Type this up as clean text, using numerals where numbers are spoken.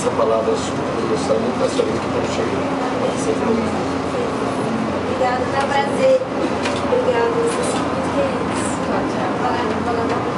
deixa palavras para gostar muito da sua vida que pode chegar. Obrigada, é um prazer. Obrigada, vocês são muito queridos. Tchau, tchau.